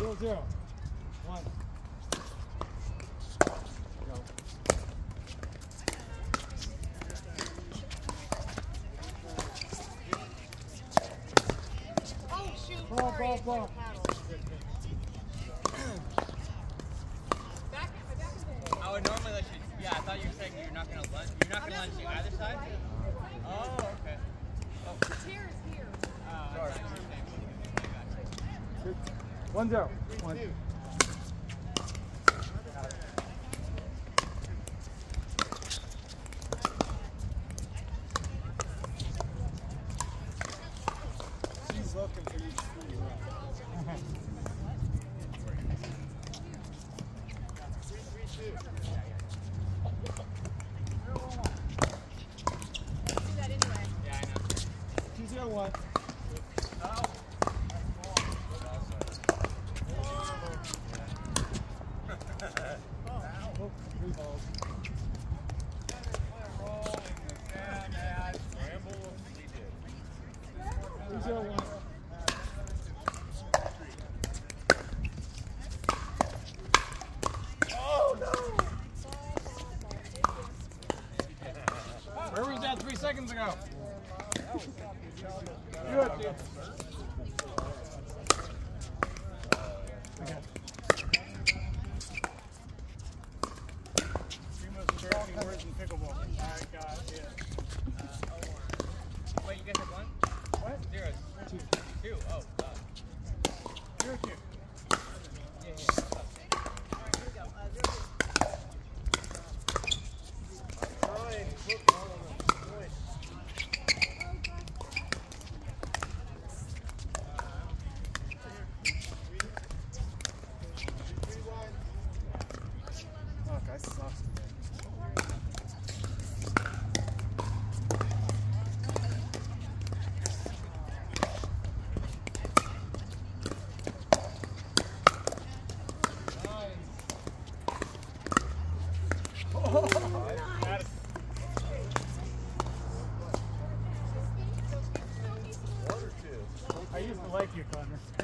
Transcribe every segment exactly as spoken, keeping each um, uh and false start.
Zero, zero. One. Go. Oh, shoot. Ball, ball, ball. I would normally let you. Yeah, I thought you were saying you're not going to lunge. You're not going to lunge to either side? Oh, okay. Oh. The chair is here. Uh, I thought you were saying. I got you. One, zero. One. She's looking for you to screw you up. Three, three, two. Do that anyway. Yeah, I know. Two, zero, one. Oh. Oh, three balls. Two, zero, one. Where was that three seconds ago? Good, dude. Three most embarrassing words in pickleball. I got it. Wait, you guys have one? What? Zeros. Two. Two. Oh, uh, Zero, two. yeah, yeah. Ryan, look on the point. Three, one. Fuck, I suck today. Got it. One or two? I used to like you, Connor.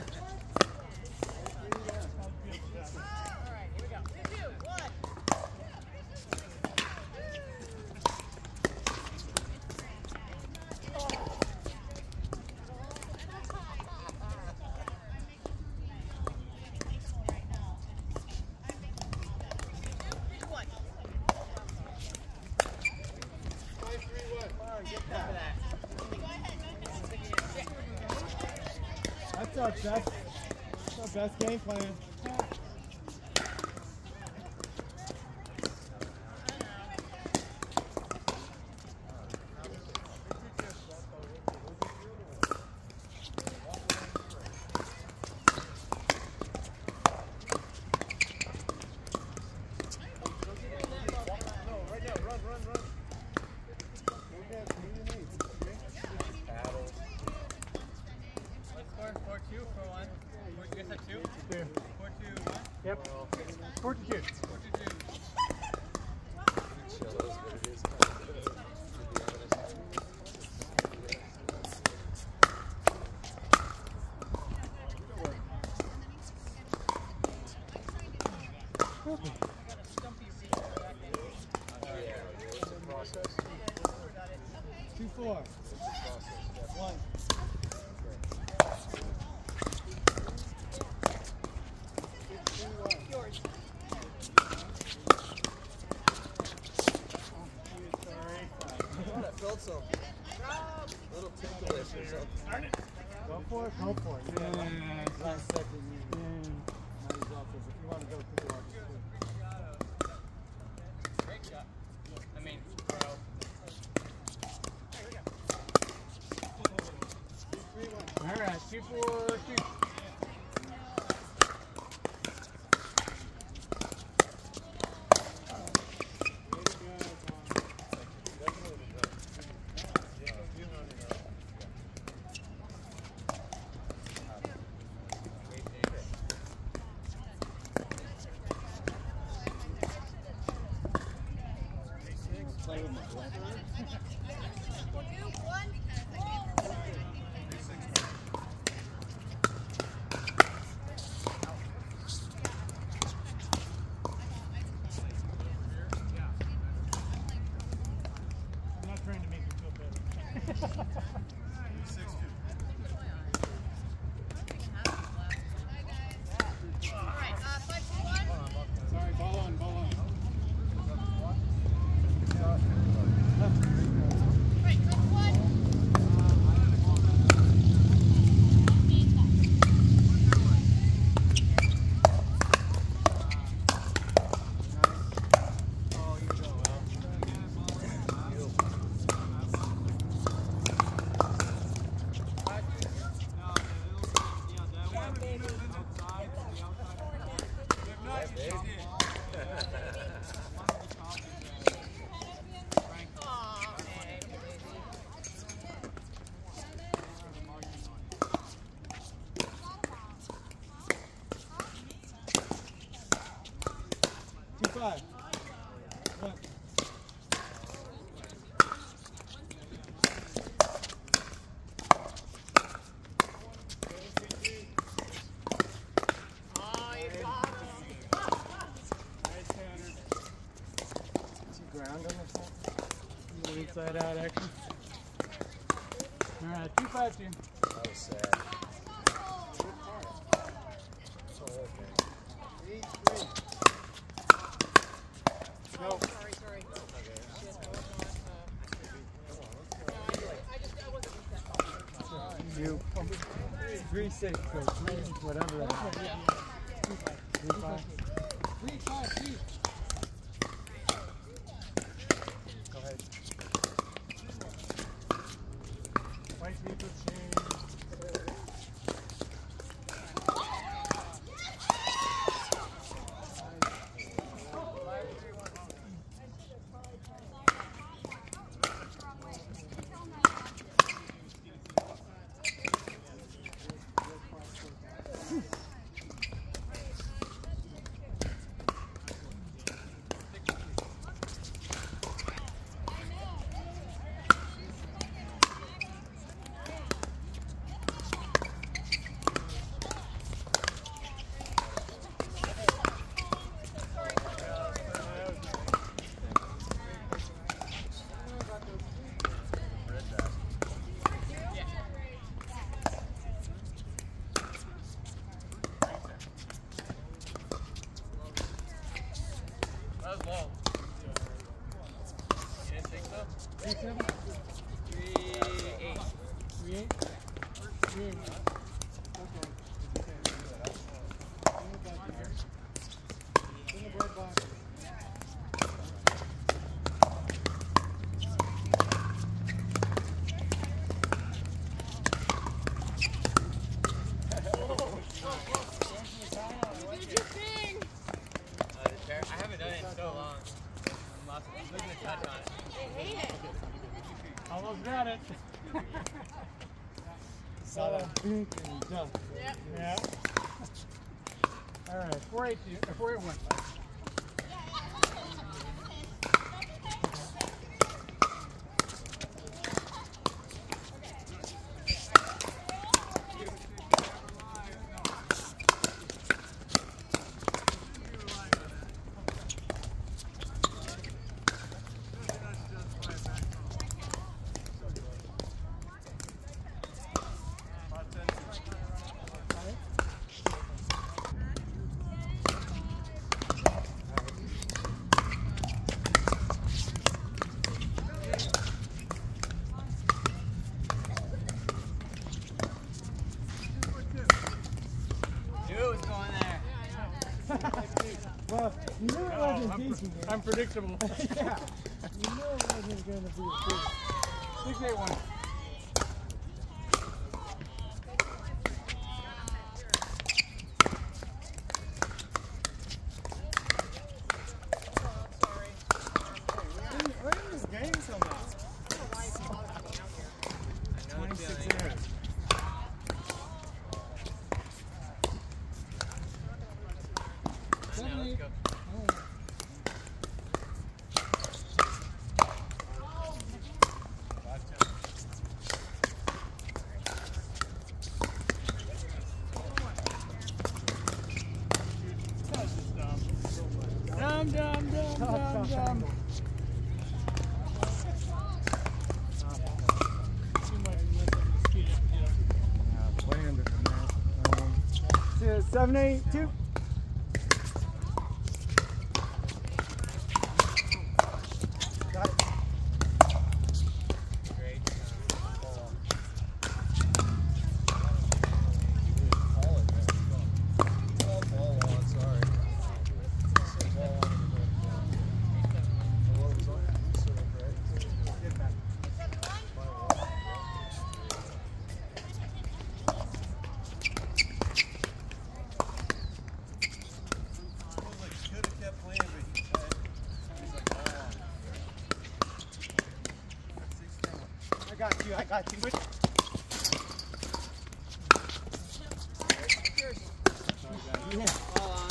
Alright, here we go. Two, two, one. One. Five, three, one. Come on, get that. That's our best, that's our best game plan. No, right now, run, run, run. Move that, move your knees, okay? Paddle. Let's score four two for one. Four, you guys have two? Two. Four two one? Yep. Four to two. Four two two. Two, four. One. Yours. I felt something. A little ticklish or something. Go for it, go for it. Yeah, last second. Yeah. Now he's off. If you want to go to the watch, Great shot. I mean, throw. Here we go. Two five. One. Ground on the front. Little inside out action. Alright, two five two. That was sad. It's all okay. Eight, three. Oh, sorry, sorry. Shit, I was not, uh, no, I just, I just, I wasn't set. You. Three six, so three whatever that is. Three five. Three five two. Go ahead. White people change. That was low. You didn't think so? Three seven? Three eight. Three eight? Three eight. Okay. In the back here. In the bread box. You did your thing. Uh, the chair. I haven't done it in so long. I'm lost. I'm looking to touch on it. I hate it. Almost got it. Saw that pink and done. Yep. Yeah. All right, four eight two, or four eight one. Well, you knew it wasn't decent. Unpredictable. Yeah. You knew it wasn't going to be a big. six eight one. We're in this game somehow. twenty-six errors. Let's go. Dum dum dum dum dum. Too much mosquito. Yeah, way under the net. Um, two, seven, eight, two. Got it. Great. I got you. Yeah. All on.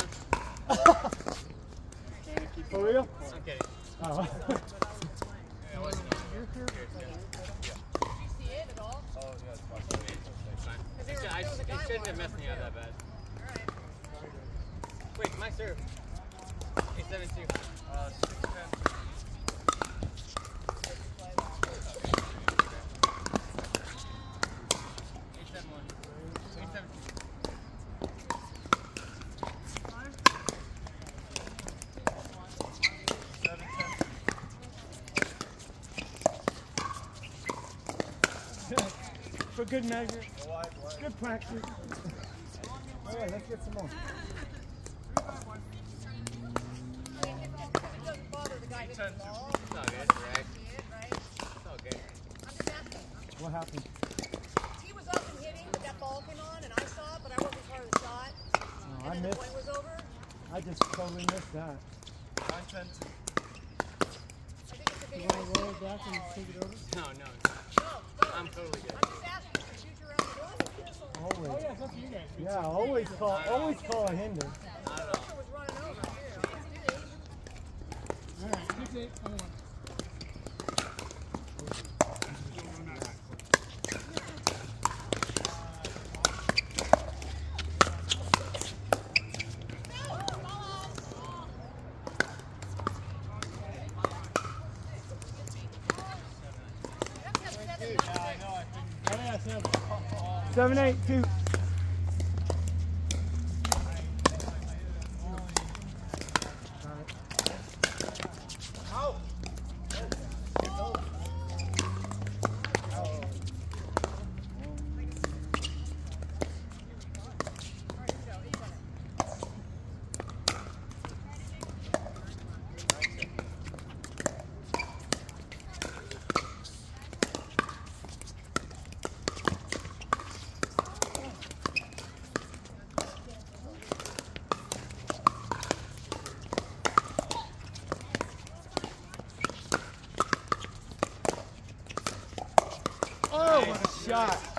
For real? I'm kidding. Oh. Yeah, it wasn't on. Cheers, yeah. Did you see it at all? Oh, yeah, it's fine. It's fine. It, should, I, it shouldn't have messed me up that bad. Alright. Wait, my serve. eight seven two. Uh, six ten. eight seven one. eight seven two. Seven ten. For good measure. Go wide, wide. Good practice. All right, let's get some more. It doesn't bother the guy hitting the ball. It's all good. Right. See it, right? It's all good. I'm just asking. What happened? He was up and hitting, but that ball came on, and I saw it, but I wasn't part of the shot. Oh, I And then the missed. point was over. I just totally missed that. Nine ten two. I think it's a big You want to roll it back and take it over? No, no. No, no. I'm totally good. I'm just asking for future round of golf. Always. Oh, yeah, it's up to you guys. Yeah, always call, always call a hinder. I don't know. Walker was running over, too. All right, six eight on one. Seven, eight, two. Oh, what a shot.